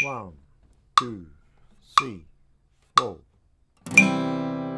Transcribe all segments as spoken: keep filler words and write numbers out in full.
ワン、ツー、スリー、フォー。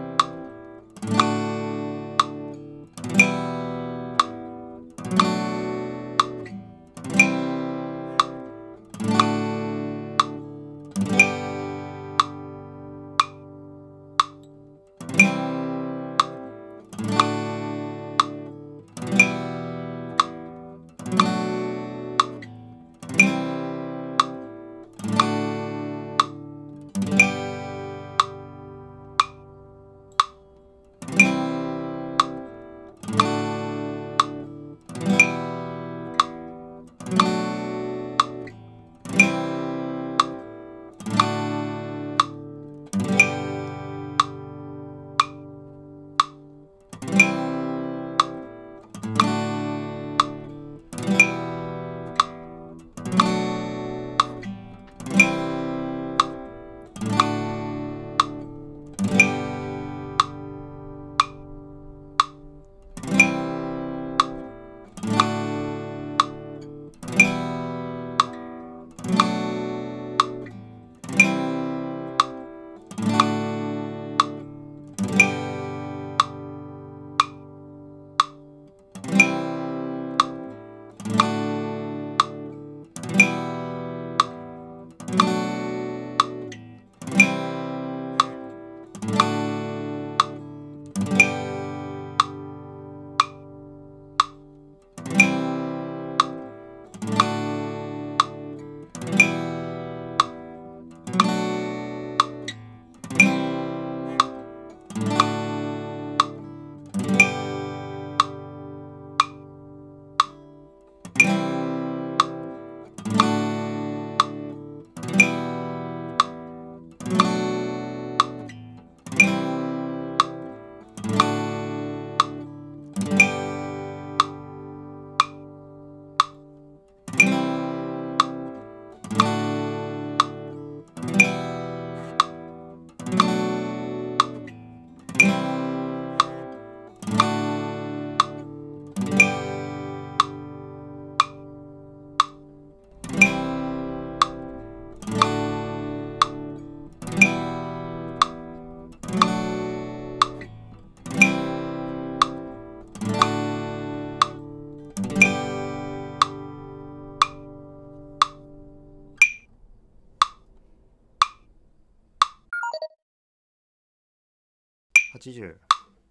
はちじゅう。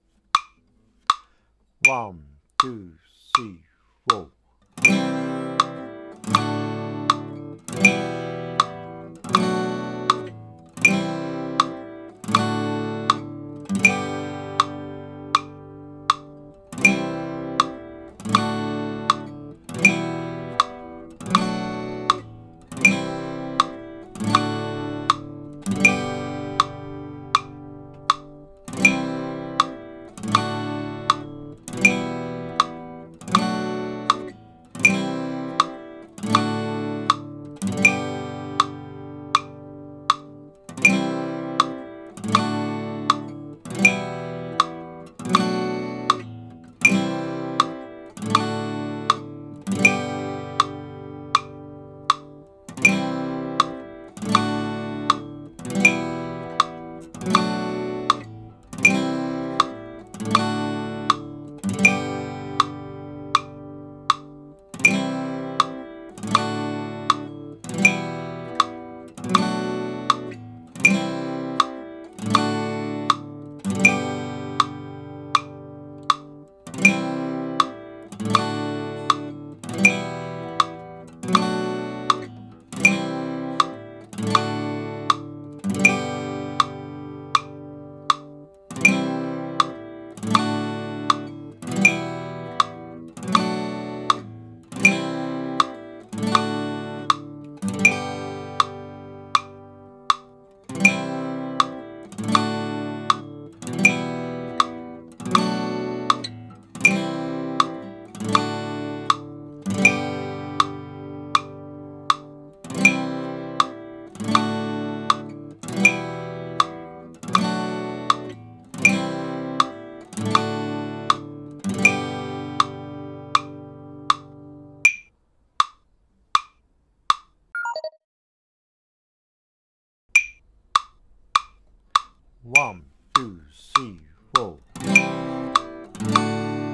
ワン、ツー、スリー、フォー。 ワン、ツー、スリー、フォー。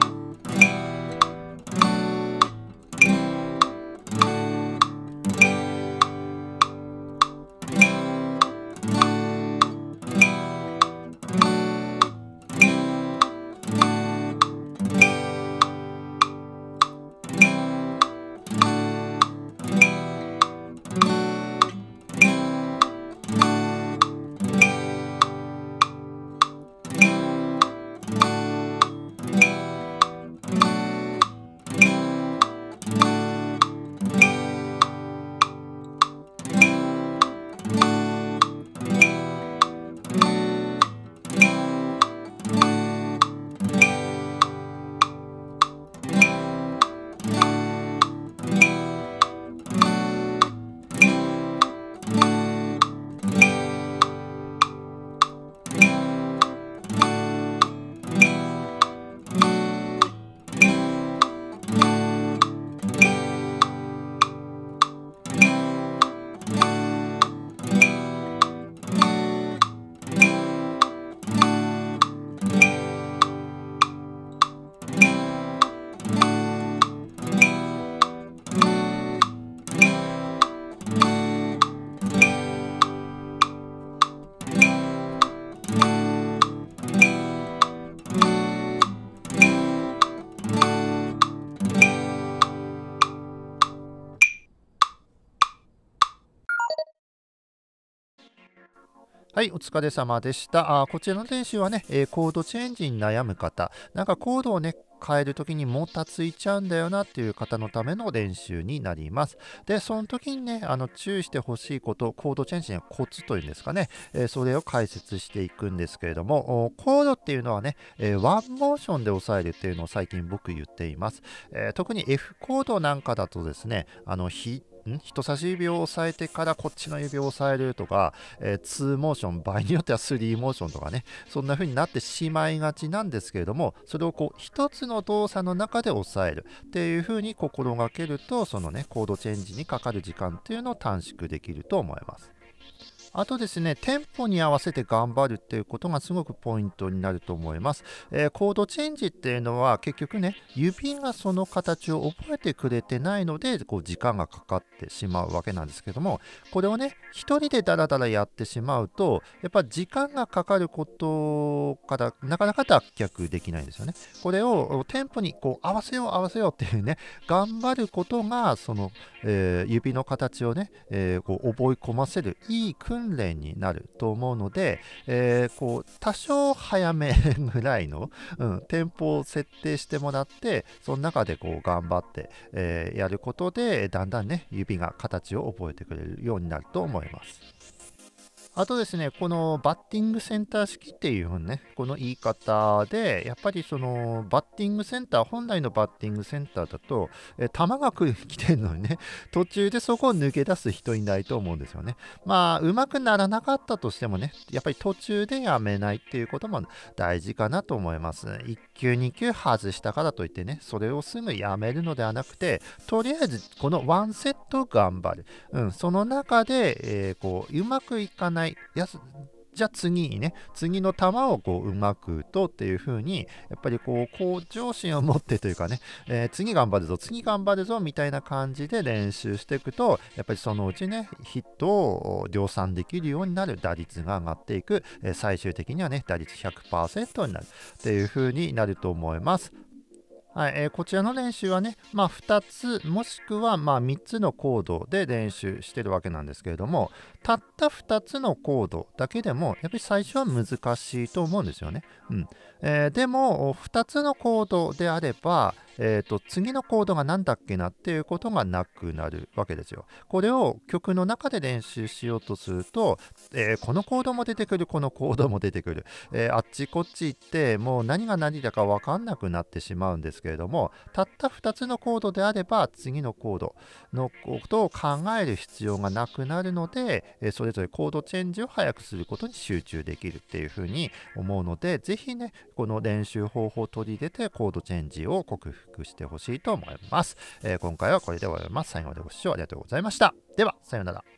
はい、お疲れ様でした。あこちらの練習はね、えーコードチェンジに悩む方、なんかコードをね、変えるときにもたついちゃうんだよなっていう方のための練習になります。で、その時にね、あの注意してほしいこと、コードチェンジのコツというんですかね、えーそれを解説していくんですけれども、おコードっていうのはね、えーワンモーションで押さえるっていうのを最近僕言っています。えー特に F コードなんかだとですね、あの、ひん人差し指を押さえてからこっちの指を押さえるとか、えー、にモーション、場合によってはスリーモーションとかね、そんな風になってしまいがちなんですけれども、それをこう一つの動作の中で押さえるっていう風に心がけると、そのね、コードチェンジにかかる時間っていうのを短縮できると思います。あとですね、テンポに合わせて頑張るっていうことがすごくポイントになると思います。えーコードチェンジっていうのは結局ね、指がその形を覚えてくれてないので、こう時間がかかってしまうわけなんですけども、これをね、一人でダラダラやってしまうと、やっぱ時間がかかることからなかなか脱却できないんですよね。これをテンポにこう合わせよう合わせようっていうね、頑張ることが、その、えー指の形をね、えーこう覚え込ませるいい訓練になると思うので、えーこう多少早めぐらいの、うん、テンポを設定してもらって、その中でこう頑張って、えーやることで、だんだんね、指が形を覚えてくれるようになると思います。あとですね、このバッティングセンター式っていうね、この言い方で、やっぱりそのバッティングセンター、本来のバッティングセンターだと、え球が来る来てるのにね、途中でそこを抜け出す人いないと思うんですよね。まあ、うまくならなかったとしてもね、やっぱり途中でやめないっていうことも大事かなと思います。いっ球、に球外したからといってね、それをすぐやめるのではなくて、とりあえずこのワンセット頑張る。うん、その中で、えーこう、うまくいかない、やすじゃあ次にね、次の球をこううまく打とうっていう風に、やっぱりこう、向上心を持ってというかね、えー次頑張るぞ、次頑張るぞみたいな感じで練習していくと、やっぱりそのうちね、ヒットを量産できるようになる、打率が上がっていく、えー最終的にはね、打率ひゃくパーセントになるっていう風になると思います。はい、えーこちらの練習はね、まあ、ふたつもしくはまあみっつのコードで練習してるわけなんですけれども、たったふたつのコードだけでもやっぱり最初は難しいと思うんですよね。うんえーでもふたつのコードであれば、えーと次のコードが何だっけなっていうことがなくなるわけですよ。これを曲の中で練習しようとすると、えーこのコードも出てくる、このコードも出てくる。えーあっちこっち行ってもう何が何だか分かんなくなってしまうんですけれども、たったふたつのコードであれば次のコードのことを考える必要がなくなるので、えーそれぞれコードチェンジを早くすることに集中できるっていうふうに思うので、ぜひね、この練習方法を取り入れてコードチェンジを克服してほしいと思います。えー今回はこれで終わります。最後までご視聴ありがとうございました。では、さようなら。